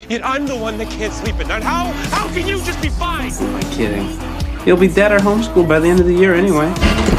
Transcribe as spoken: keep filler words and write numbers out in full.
Yet I'm the one that can't sleep at night. How? How can you just be fine? Who am I kidding? He'll be dead or homeschooled by the end of the year anyway.